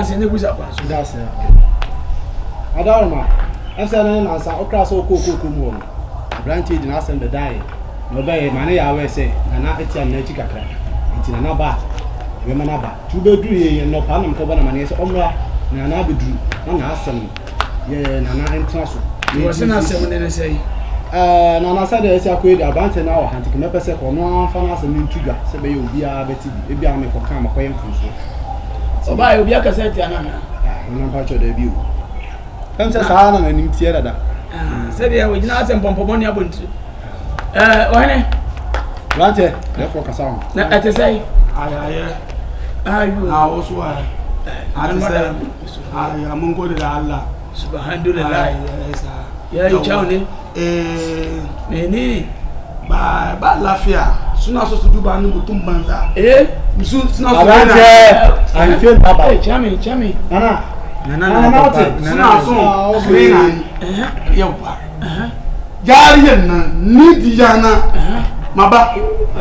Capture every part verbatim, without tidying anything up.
say ne busa kwa so that's it adarma asa na na asa okra so kokoko mu branch di na asem Bedide no be mane ya we say na na etia na chi kakra nti na na ba we ma na ba tu be duru ye no pa na mko ba na mane say omra na na be duru na na asem ye na na entra so we say na asem ne ne say eh na na say de esi akoe di branch na wa hanti me pese ko no fa na asem ntuga se be ye obi a beti bi e bia me ko kan makoye mfunso oba ye obi aka say tia na na na pa cho de bi o kan say sa na na nim tie dada ah say de we gina asem pompomo ne abonti eh ohene Lante, therefore Kasam. Na ate say ay ay ayu na oso ay ate say ay amungo de Allah subhanallah ya yi chawne eh nini ba ba lafia suna so su duba ni mutum banza eh su suna so Lante, I feel baba. eh chami chami Nana. nana nana suna so clean eh yawa jariyan nan ni dijana maba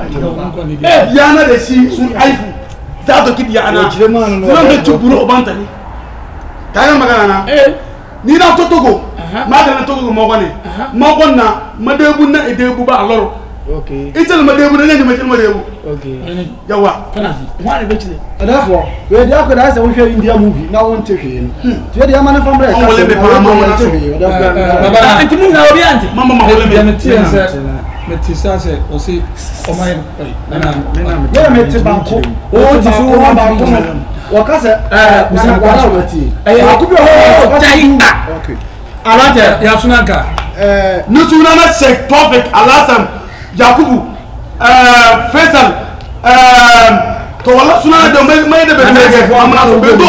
eh yana da shi sun aifu za to kidi yana nan da tuburo obantani kaga magana na eh ni na to togo magana togo mo gone mo gonna madebu na edebu ba aloro Okay. itel madebu na ni madebu madebu Okay. yawa kana wani be chile Therefore, we dey akọ da say we share India movie na won take him. So dey man from there. Wole me pa mama na so. baba anti mun na obi anti mama ma wole me metisa se o si o mai nana Yeah, me te banko. O ti so wa banko. Wa ka say eh na kwa na wati. eh akubi ho jai Okay. alante ya sunanka eh nutuna na Sheikh Tofik Alassane Yakubu eh Faisal eh to wala suna da mai mai da be me mama so be do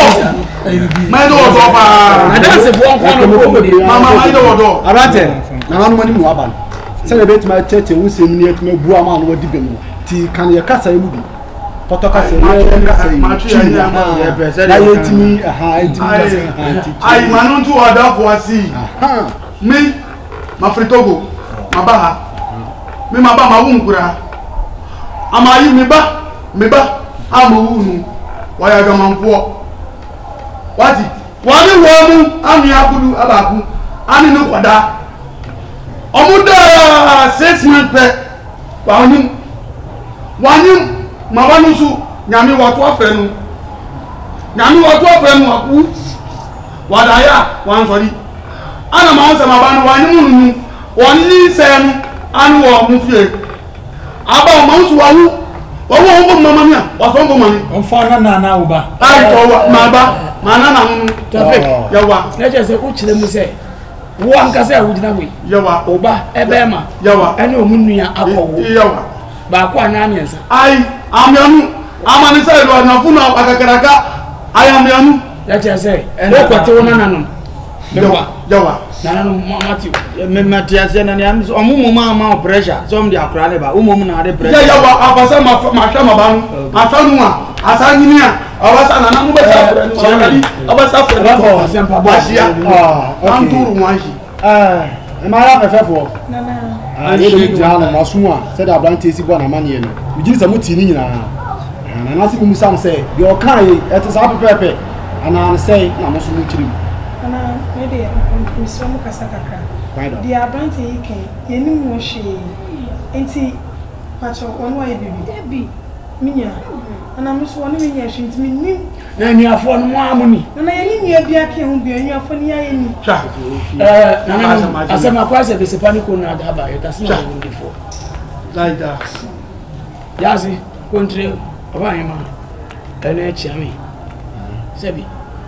mai do so ba adanse fo nko no ko mama mai do do Alante, na na no mu aban. Say bet my church we say me etme bu ama no wadi be mu. Ti kan ye kasa emu bi. Toto kasa ye kasa yi. Na ye timi aha etimi. ai manu tu oda fo asi mi ma fritogo ma ba ha mi ma ba ma wu nkura ama yi mi ba mi ba ama wu nu wa ya ga manfo wati wa ni wo mu ami akudu abaku ani no kwada omuda six months pe wa oni wa ni ma ba nu su nyami wa to afenu nyami wa to afenu aku wa da ya wa nsori ana ma onse ma ba nu wa ni munu wa ni se nu anu wo mu fie aba o ma nsu wa wu wa wo ngo mama mi a wa so ngo mami on fa na na na uba ai to wa ma ba ma na na nu Tofik ya wa na je se ku chire mu se wo anka se wo gina we ya wa oba ebe ma ya wa ene o munnu ya akọwo ya wa ba ko ana amiensa ai amianu amani se lo na funa akakaraka ai amianu ya je se wo kwete wo nana no yawa yawa nana no Matthew me matiase na ni omumu ma ma pressure so mdi akra le ba umumu na de ya pressure yawa abasa ma ma sha ma banu asanu a asanyini a abasa na na mu be sa fere abasa fere Rafa sempa bo asia Ah, okay. anturu wanshi Eh, e ma ra fefefo. Nana. Ah, ye de jana masu a say da branch si bo na mane no. Mi giri say muti ni nyina. Na na si mu sam say de o kan yi e te sa pepepe. Ana na say na mo so mu kiri. Nana, me de miso mu kasa kakra. Why do? Di abante yi ken, ye ni mu hwe. Enti pacho wonu ayi bibi. Debi. Minya. Ana miso wonu minya hwe enti minni. na ni afọ no mo amuni Nana ye ni nua bia ke hu bia nua fo ni aye ni. cha eh nana no asema kwa se be se paniko na da ba eta se na wo ndifo like that yazi kontre oba yema ene echi ami sebi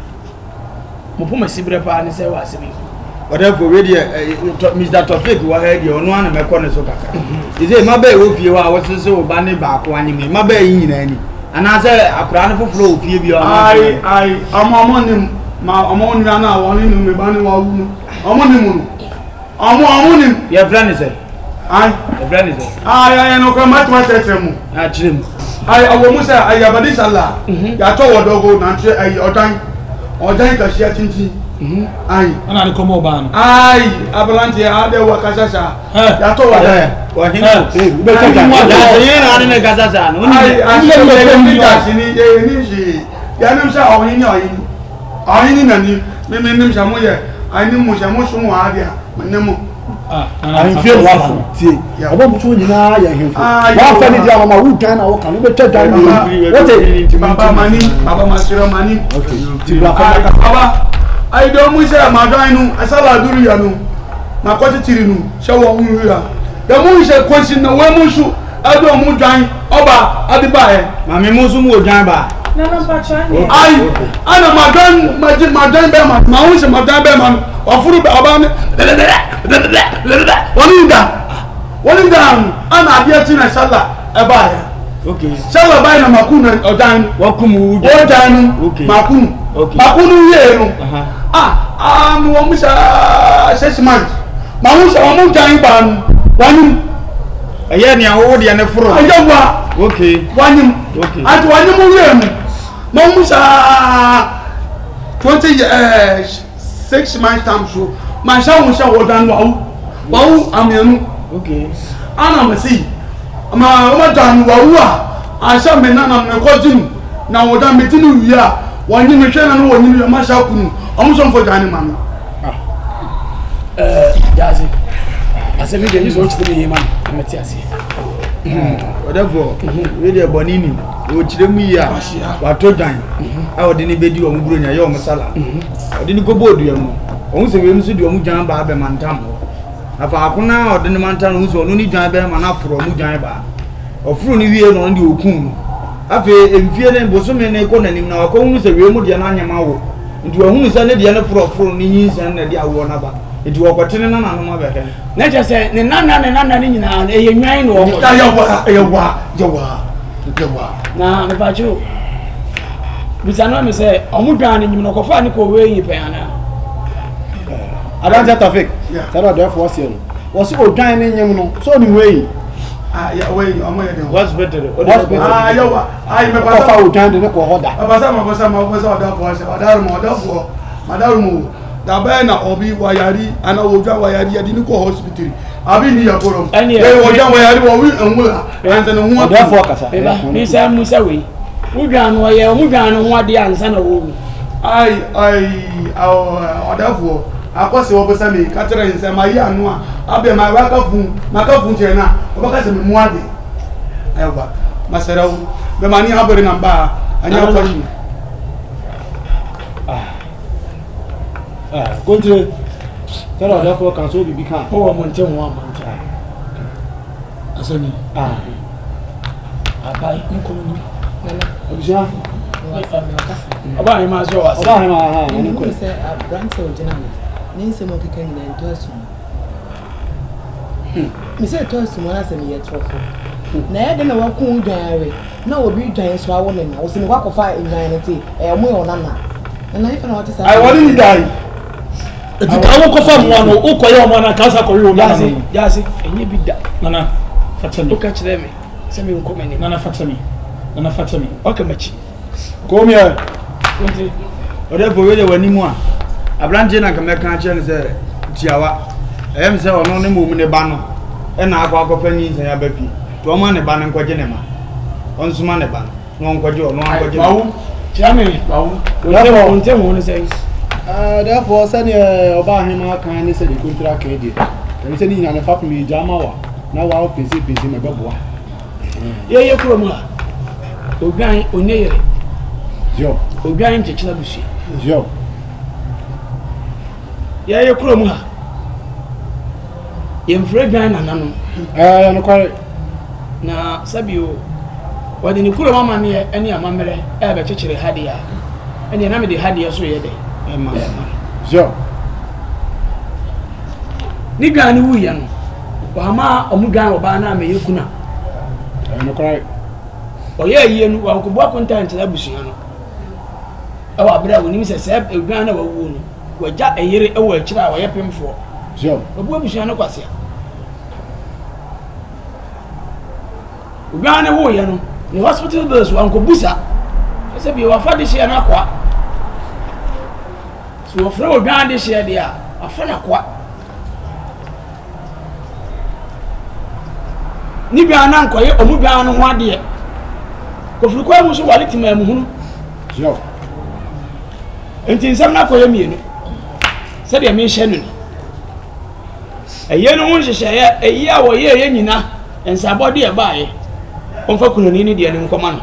mo po masibre pa ni se wa sebi whatever we dey Mister Tofik wa head yo no ana me ko ne so kaka ise ma ba e wo fie wa wo se o ba ne ba ko anime ma ba yi nyina ni ana se akura ne foforo o fie bi o ai ai amo amo ni ma amo ni na wa ni me ba ni wa wu amo ni mu amo amo ni ye friend say ai ye friend say ai ai no ka ma twa tete mu a chirem ai awo musa ai abadi sallah ya to wodogo na tre ai odan odan ka shia tintin ai ana ni komo ba no ai abalante ade wa kasasa ya to wodan wa hin Eh, ube ka ya ja. ye na ne gaza sa no ai ai se me ni da sini e ni shi ya nem sa o ni o yin Aini nani me me nim shamu ye aini mu shamu so mu ade a menemo ah ah fie wa fo tie obo mu so nyina ya hemfo wa fa ni dia mama wu dan na wo kan be ta dan ni what e baba mani baba masiro mani okay ti bra fa baba ai do mu se ma dan nu asala duru ya nu na ko titiri nu se wo hu ya da mu se question na we mu su ado mu dan oba adiba e ma me mu su mu odan ba na na pa chani ai ana madan madan madan be ma ma hu se madan be ma ofuru be oba ni woni da woni da ana abia ti na sala e ba ya okay sala ba na makunu odan wakumu odan makunu makunu ye no ah ah mo mu sa six months ma hu se mo dan ba no wani aye ni awo de ne furo ajawa okay wani okay ati wani mo ye mu mo mu sa twenty uh, six months time so ma sha wo sha wo dan wa wa amianu okay ana ma si ma o ma dan wa wu a a sha me na na me ko jinu na wo dan me tinu wi a wani me hwe na no wani me ma sha kunu o mo so mfo dan ma no eh jazi asemi de yuso chite me yema ameti ase whatever we dey bonini o chire mu yi a wa to dan a o de ni bedi o mu buro nya ye o mu sala o de ni ko bodu ya mu o se we mu so de o mu jan ba be mantam afa akuna o de ni mantam no so no ni jan be ma na furo mu jan ba o furo ni wie no ndi okun afa emfie ne boso me ne ko nanim na ko hu se we mu de na anyama wo ndi o hu se ne de ne furo furo ni yin se ne de awo na ba enti wo kwatene na na no ma be he na je se ne nana ne nana ne nyina e ye nwan no ya ya wa ya wa ya wa ya wa na me ba jo bisano me se omudwan ne nyim no ko fa ne ko we yi pe ana adanja traffic tell the force here was o dan ne nyem no so ni we ah ya we omo ye de what's better ah ya wa ai me ko ba fa o dan ne ko hoda ba sa ma ba sa ma ba sa da fo se da ru mo da fo ma da ru mo da ba na obi wayari ana oja wayari ya di ni ko hospital abi ni ya korom e oja wayari wo wi enwula ante no ho da fo kasa beba ni sa musa we udwan no ye omudwan no ho ade ansa na wo ai ai oda fo akose wo besa me ka tere nse ma yi anu a abe ma wa ka fun ma ka fun che na o ba ka se me mu ade ai ba masara wo be ma ni habere na ba anya ko shi ah contre tell the force can so be can o wo monte wo monte asoni ah abai nko ni nana obisha aba he ma so wa oba he ma ha ni ko se abrante ojina ni nse mo keka nyina ntoasu mi se ntoasu mo na se mi ye trofo na ye de na waku udwanre na obi dwan so awo me na wo se ni kwakofa dwan ne ti e mo yo nana na ifa na wate sa ai wani ni dai eti ka wo kofa mo ano wo koye o mo na kasa koye o nana yasi yasi enye bi da nana fatami o ka kire me se me nko me ni nana fatami nana fatami o ka machi come here konti o de bo we de wani mu a abrante na kameka che ne se tiawa em se ono ne mo mu ne ba no e na akwa akwa fani nsa ya bafi to ma ne ba ne nkwaje ne ma on suma ne ba no nkwaje ono nkwaje bawo chame bawo therefore konti mo ne say ah therefore sani oba he ma kan ni se de kontra kan de dem se ni nyina ne fa ko mi jama wa na wa o pese pese me beboa ye ye kuro mu a ogwan onyere jo ogwan nchechila busu jo ye ye kuro mu a ye mfre gwan nana no eh no kware na sabio wadi ni kuro mama ne eni amamere e be chechire hadia eni na me de hadia so ye de ema jo ni gwan wu ye no wa ma omugwan oba na me yekuna eh no kware oye yie no wa nkobua content na busu no awa bra woni mi se se egwan na wawu no waja eyere ewo akira wa ye pemfo jo obu busu no kwase egwan na wo ye no ni hospital bills wa nkobusa se bi wa fa de she na kwa so ofra egwan de she de a afa na kwa ni gwan na nkoye omu gwan no ho ade kofuru kwa mu so wale tima mu hunu jo Nti nsɛm na koyɛ mienu. Sɛ deɛ me hyɛ no. Ɛyɛ no ho hyehyɛ ɛyi a wɔyɛ yɛ nyina nsabɔde e baaye. Ɔmfa kunoni ne deɛ ne nkɔma no.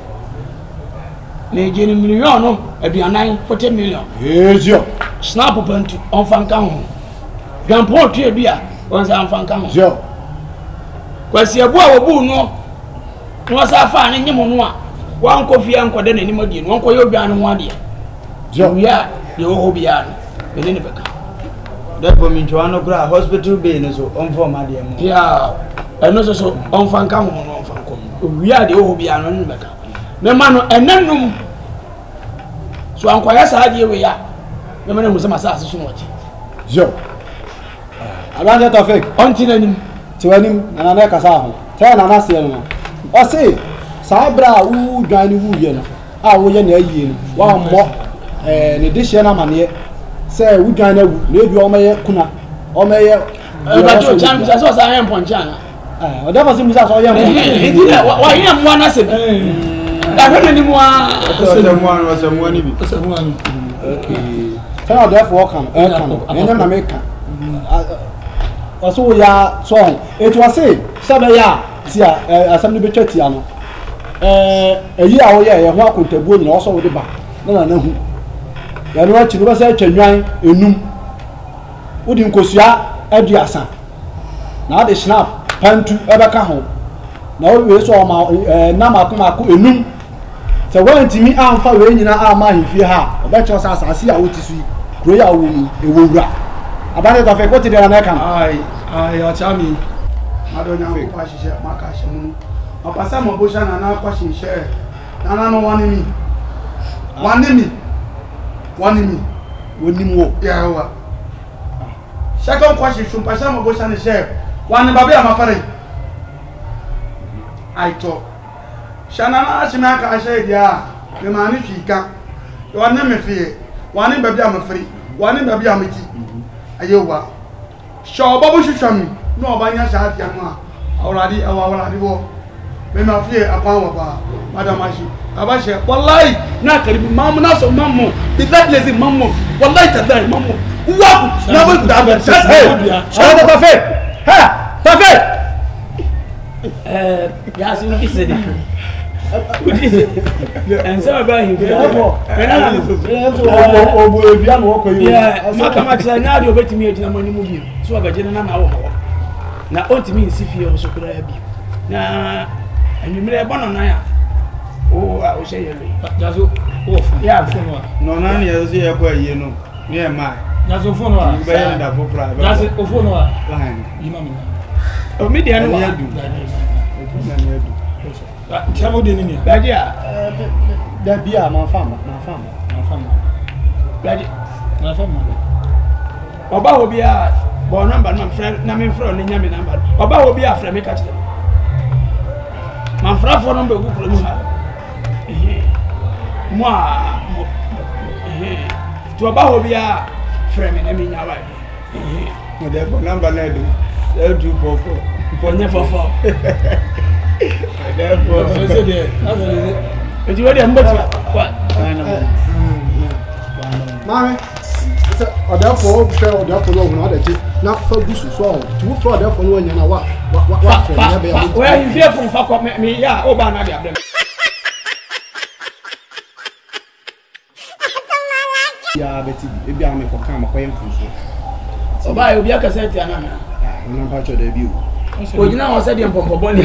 Na ɛgye no million no aduanan forty million. Ezio. Snap pantu ɔmfa nka ho. Gampo tu ebia ɔnsa mfa nka ho. Zio. Kwasi abu a wobu no. No sa fa ne nyemo no a wan kofia nkɔde n'anim adie no nkɔyɛ obia no ho ade. Zio ya de wo obia no. Bele ne beka. That for me to one okra hospital bay no so on for my dear. Yeah. Ɛno so so ɔmfa nka ho no ɔmfa nkom. Obia de wo obia no ne beka. Me ma no ɛnanum. So ankwaya sa ade we ya. Me ma no musama sa aseso no ɔte. Zio. Abanda Tafik. Onti nanim. Tiwanim na na kasa ho. Tell na na se no. O se sa bra wu dwan ni wu ye no. A wo ye na ayie no. Wa mmɔ eh ne de hye na mane se wu dwan na wu. Na ebi o meye kuna. O meye e ba to champ so so sa yan poncha na. Eh o da fa se musa so yan poncha. Enti na wa yan mo na se. Da hwe ni mo a. Se mo an o se mo ani bi. Se mo ani. Okay. Tell na therefore come. Eh come. Enyam na make also ya so it was say sabe ya tia asam ni betwa tia no eh eyi a wo ye ye ho akontabuo nyina also wo de ba na na na hu ya no achi no ba say atwanwan enum wo di nkosua aduasa na de snap pantu ebeka ho na wo we so ma na makoma ko enum se wo ntimi amfa we nyina ama hifie ha obecho sa asase a wo tisu kro ya wo ni ewowura Abande Tafik, what did you make? Ai, ai, achami. Madonya ko kwashishe makashe mu. Opasa mo bosha na na kwashishe. Na na no wani mi. Wani mi. Wani mi. Woni mo. Ya wa. Shaka kwashishe mpasha mo bosha ni she. Wani babe amafare. Ai to. Shana na ashima ka ashe dia. Me mani fika. Wani me fie. Wani babe amafare. Wani babe amati. Ayewa sho babo shushami no obanya sha tia no a awradi awa awradi wo me ma fie akwa wa ba madam ashi abashe wallahi na karibi mamu na so mamu the that lazy mamu wallahi tadai mamu uwa na bo da ba just hey Abande Tafik ha Tafik eh ya si no kisedi and some about him obo ebia no ko yi yeah maka maka na ade obetimi agina mani mu bi so abagye na na wo na ontimi nsifie o so kura bi na anwumire e bono na ya o o she yele jazo o fun ya fun wa No na ne yeso ye ko aye no ne e ma jazo fun wa be ye da fo fra jazo o fun wa line yima mi na o mi dia no wa o fun na ne du Chamo de nini? Badia. Da bia ma fama, ma fama, ma fama. Badia. Ma fama. Oba obi a bo number na friend na me friend ni nyame number. Oba obi a friend me catch them. Ma friend for number go pro mu ha. Eh. Mo a eh. To oba obi a friend me na me nya wa. Eh. Mo de number na do. zero two four four. Onye four four. Therefore, so there. But you already mbot what? Mame, so therefore, therefore, therefore, no, no, that na fa gusu so. To for therefore no nya na wa wa wa friend ya be. Where you fear from fuck up me ya oba na dia dem. Ya beti e bia me ko kan ma ko yen funso. Oba e obi aka say tia na na. Ah, no pa cho da bi o. Ojina won say dem pompo boni.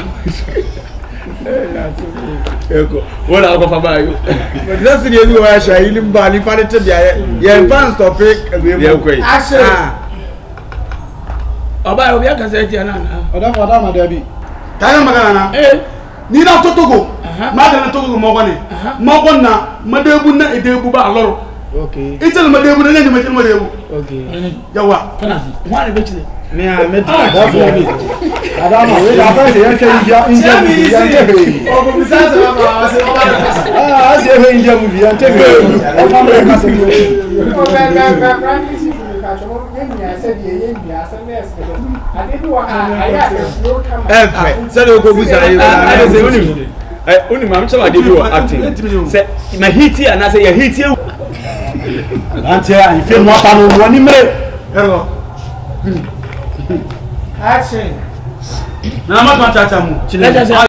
Eko, wala ko fa ba yo. But that's the reason why I say Lumba ni pa te dia ye fans topic we ko yi. Ah. Oba e obi aka say tia na na. Oda fa da ma da bi. Tana magana na. Eh. Ni na to togo. Ma da na togo mo gone. Mo gonna madebu na edebu ba aloro. Okay. Itel madebu na nyi madebu madebu. Okay. Yawa. Kana. Wani be chile. Me a me da for me. Adama we da fa se yan ke india india movie yan te be. O ko bisa se ba se ba. Ah, se he india movie yan te be. O fa me ka se yo. O ba ba ba practice ni ka so mo ye nya se die ye nya se me se do. Ade bi wa aya ke no come. Eh, se do ko bisa ye. I say only. Eh, only ma me chala ade bi o acting. Say my hit here na say your hit here. Auntie, I feel more than one minute. Hello. Action. Na mama tata mu.